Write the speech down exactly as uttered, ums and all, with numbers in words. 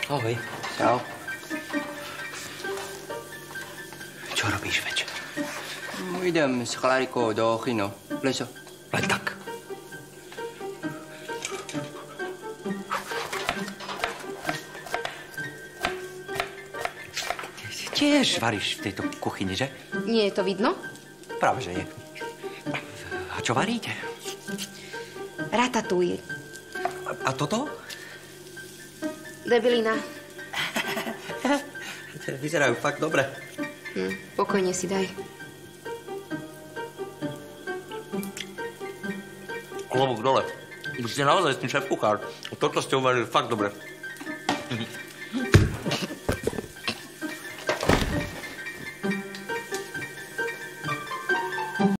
Ahoj. Čau. Čo robíš večer? No, idem s Klarikou do Chino. Leso. Len tak. Tiež varíš v tejto kuchyni, že? Nie je to vidno? Práve, že je. A čo varíte? Ratatouille. A, a toto? Debelina. Vyzerajú fakt dobre. Hm, pokojne si daj. Klobúk dole. Už ste naozaj s tým šéf-kuchár. Toto ste uvarili fakt dobre.